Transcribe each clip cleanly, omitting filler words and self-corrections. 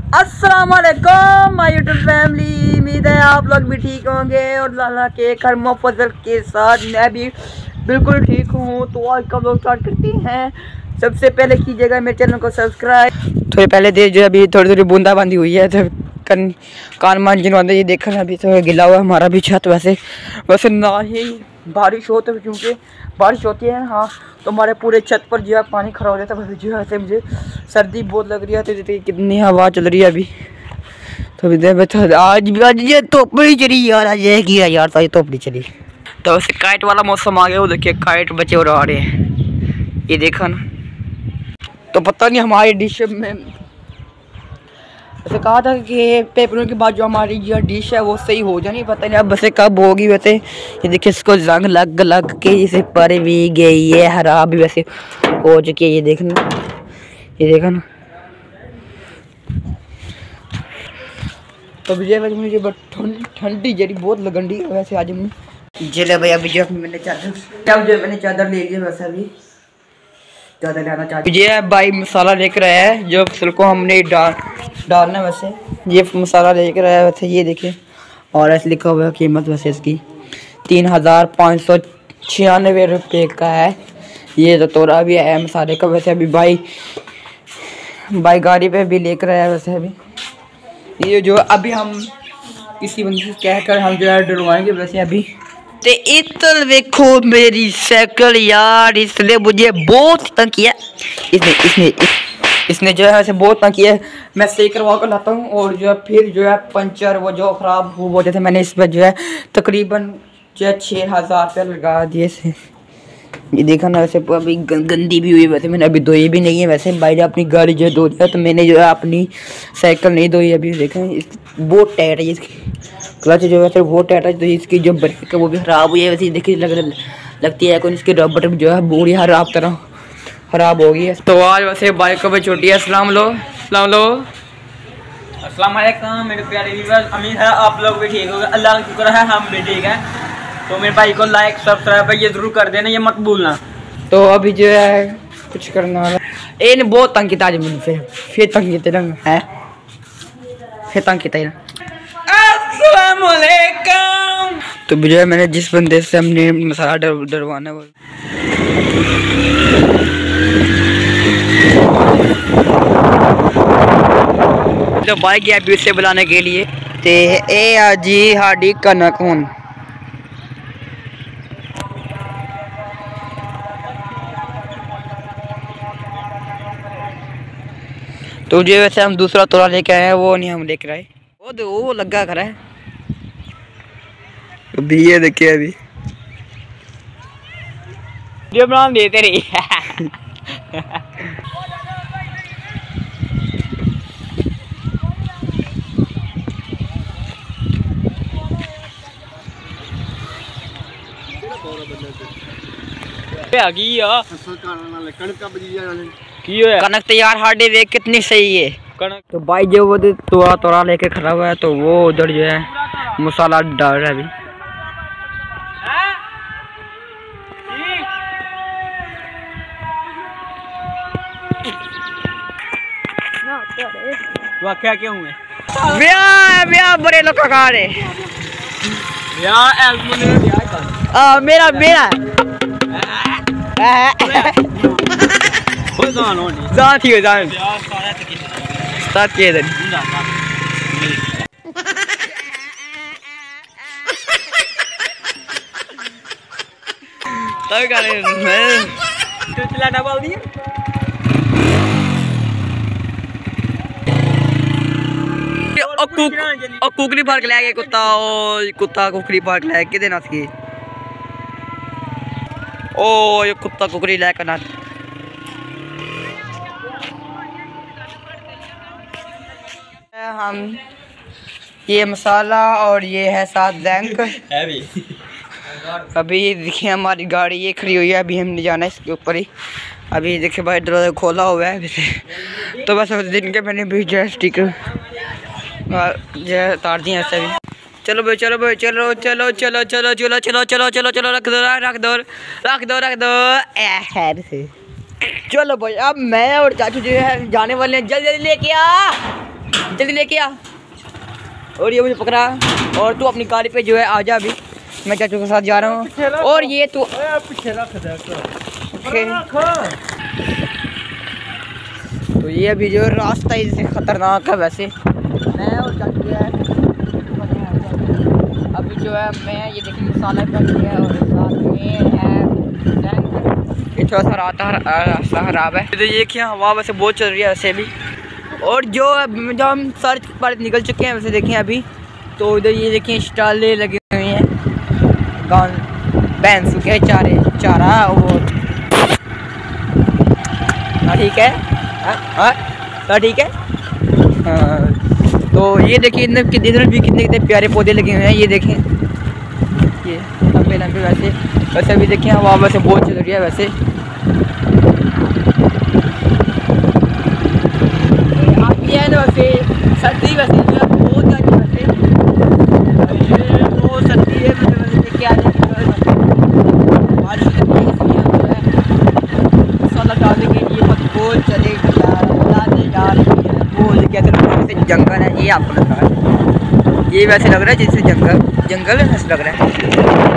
अस्सलाम वालेकुम my YouTube family. उम्मीद है आप लोग भी ठीक होंगे और अल्लाह के करम फजल के साथ मैं भी बिल्कुल ठीक हूँ। तो आज का लोग स्टार्ट करते हैं। सबसे पहले कीजिएगा मेरे चैनल को सब्सक्राइब। थोड़ी पहले देर जो अभी थोड़ी थोड़ी बूंदाबांदी हुई है तो कान मान जिनवाते ये देखना अभी तो गिला हुआ है हमारा भी छत। वैसे ना ही बारिश हो तो क्योंकि बारिश होती है हाँ तो हमारे पूरे छत पर जो है पानी खड़ा हो जाता है। जो है मुझे सर्दी बहुत लग रही है तो कितनी हवा चल रही है अभी तो आज ये तोपड़ी चली यार। आज ये किया यार तो ये तोपड़ी चली तो वैसे काइट वाला मौसम आ गया। वो देखिए काइट बचे और आ रहे हैं ये देखा ना। तो पता नहीं हमारी डिश में वैसे कहा था कि पेपरों के बाद जो हमारी जो डिश है वो सही हो जानी। पता नहीं अब वैसे कब होगी। वैसे ये देखिए इसको जंग लग लग के इसे पर भी गई है हरा भी वैसे हो चुकी है। ये देखा ना तो विजय भाई मुझे ठंडी जरी बहुत लगंडी है। वैसे आज हमने चले भाई अभी जो मैंने चादर ले लिया। वैसे अभी ज़्यादा लेना चाहते विजय भाई मसाला लेकर आया है जो फसल को हमने डालना। वैसे ये मसाला लेकर आया वैसे ये देखिए और ऐसे लिखा हुआ है कीमत वैसे इसकी 3596 रुपये का है। ये तो तोड़ा भी है मसाले का। वैसे अभी भाई गाड़ी पे भी लेकर आया। वैसे अभी ये जो अभी हम किसी बंदे से कहकर हम जो है डलवाएंगे। वैसे अभी ते इतल देखो मेरी साइकिल यार इसने मुझे बहुत तंग किया। इसने जो है ऐसे बहुत तंग किया। मैं सही करवा कर लाता हूँ और जो है फिर जो है पंचर वो जो ख़राब हो जाते थे। मैंने इस पर जो है तकरीबन जो है 6000 रुपये लगा दिए थे। ये देखा ना वैसे अभी गंदी भी हुई। वैसे मैंने अभी धोई भी नहीं है। वैसे भाई ने अपनी गाड़ी जो है धो दिया तो मैंने जो है अपनी साइकिल नहीं धोई अभी। देखा बहुत टाइट है इसकी क्लच जो है वो टाइट है। तो इसकी जो ब्रेक है वो भी ख़राब हुई है। वैसे देखिए लगती है कौन इसकी रबर जो है पूरी खराब तरह ख़राब हो गई है। तो आज वैसे बाइक का भी छोटी है। अस्सलाम वालेकुम मेरे प्यारे व्यूअर्स। उम्मीद है आप लोग भी ठीक होंगे। अल्लाह का शुक्र है हम भी ठीक हैं। तो मेरे भाई को लाइक सब्सक्राइब ये ज़रूर कर देना ये मत भूलना। तो अभी जो है कुछ करना वाला ने बहुत तंग किया मुझे फिर तंग किते ना है फिर तंग किया ना। अस्सलाम वालेकुम। तो जो है मैंने जिस बंदे से हमने मसाला डलवाना वो तो बाइक गया अभी उससे बुलाने के लिए ते ए आजी हाडी कनक हूं। तो जो वैसे हम दूसरा तोड़ा लेके आए हैं वो नहीं हम लेकर आए। वो लगा खरा है अभी ये देखिए अभी जो बना देते रही कनक तैयार हार्डे देख कितनी सही है कनक। तो भाई जो वो तोड़ा लेके खड़ा हुआ है तो वो उधर जो है मसाला डाल रहा है अभी। क्या क्यों है ब्याह बड़े लोग का रे मेरा साथ ही साथ किए चलाना बोल दिया। कुकरी पार्क ले गए कुत्ता कुकरी पार्क ले के देना सी ओ ये कुत्ता कुकरी लेकर ना हम ये मसाला और ये है साथ बैंक अभी देखिए हमारी गाड़ी ये खड़ी हुई है। अभी हमने जाना है इसके ऊपर ही। अभी देखिए भाई दरवाजा खोला हुआ है वैसे तो बस दिन के मैंने भी जो है स्टिकर जो है उतार दिए ऐसे भी। चलो भाई चलो भाई चलो चलो चलो चलो चलो चलो चलो चलो चलो रख दो रख दो रख दो रख दो खैर से। चलो भाई अब मैं और चाचू जो है जाने वाले हैं, जल्दी जल्दी लेके आ। जल्दी लेके आ। और ये मुझे पकड़ा और तू अपनी गाड़ी पे जो है आ जा अभी, मैं चाचू के साथ जा रहा हूँ। और ये तू पीछे रख दे तो ये अभी जो रास्ता इससे ख़तरनाक है वैसे। मैं और चाचू है अभी जो है मैं ये देखिए मसाला कर दिया है और साथ में है ये थोड़ा सा रास्ता खराब है। तो ये क्या हवा वैसे बहुत चल रही है वैसे भी। और जो हम सड़क पर निकल चुके हैं वैसे देखें अभी तो इधर ये देखें स्टालें लगी हुई हैं, गान भैंस के चारा वो ठीक है। हाँ ठीक है। तो ये देखिए इधर भी कितने प्यारे पौधे लगे हुए हैं। ये देखें ये लंबे लंबे वैसे भी देखें हवा वैसे बहुत चल रही है वैसे। आती है ना वैसे सर्दी वैसे बहुत ज़्यादा वैसे बहुत सर्दी है वैसे क्या बारिश मसाला डालने के लिए बहुत चलेगी कैसे जंगल है ये आपको लग रहा है। ये वैसे लग रहा है जैसे जंगल ऐसे लग रहा है।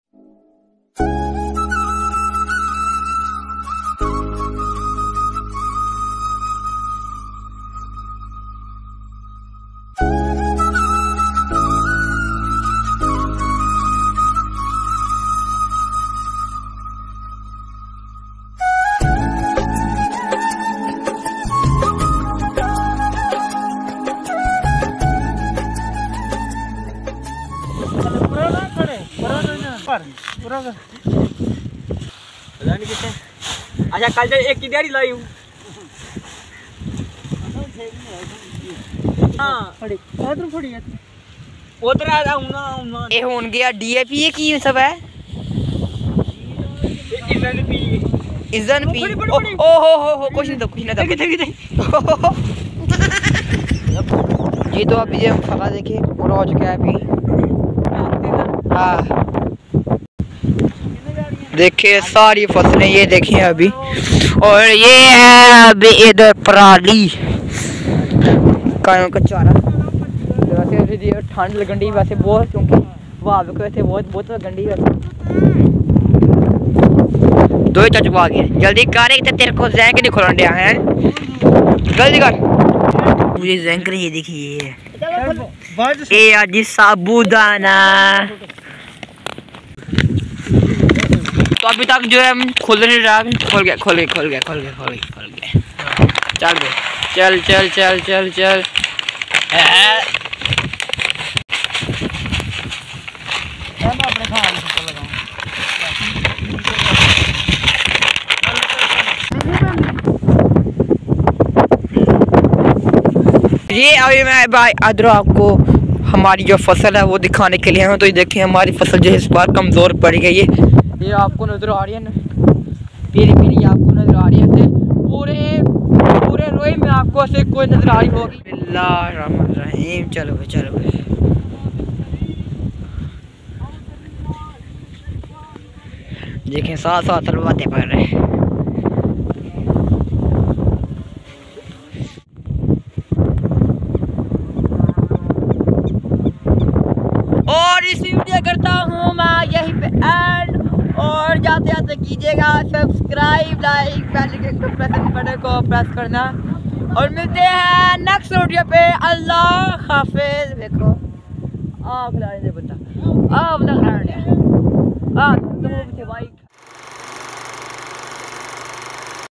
अच्छा कल जो एक की दिहाड़ी लाई हूँ ये होन गया DAP ये की सब है इज़न पी ओ हो कुछ नहीं तो ये तो अभी हम फला देखे पूरा हो चुका है अभी। हाँ देखिए सारी फसलें ये देखिए अभी। और ये है अभी इधर पराली का चारा। वैसे ठंड लगनी वैसे बहुत क्योंकि वहाँ पे थे बहुत गंदी वैसे। दो चाचू आ गए जल्दी कर तेरे को जैंक नहीं खोलने दिया है जल्दी कर। मुझे जैंक ये देखिए ये आज साबूदाना। तो अभी तक जो है हम खोल नहीं रहा खोल गया चल ये अभी मैं भाई अदर आपको हमारी जो फसल है वो दिखाने के लिए हूँ। तो ये देखिए हमारी फसल जो है इस बार कमज़ोर पड़ गई है। ये आपको नज़र आ रही है ना पीली आपको नज़र आ रही है पूरे रोए में आपको से कोई नज़र आ रही होगी। बिस्मिल्लाहिर्रहमानिर्रहीम। चलो देखें साथ बातें पड़ रहे हैं। और इस वीडियो करता हूँ मैं यहीं पे एंड। और जाते कीजिएगा सब्सक्राइब लाइक बटन को प्रेस करना। और मिलते हैं नेक्स्ट वीडियो पे। अल्लाह हाफिज। देखो आप लाने बता आप ना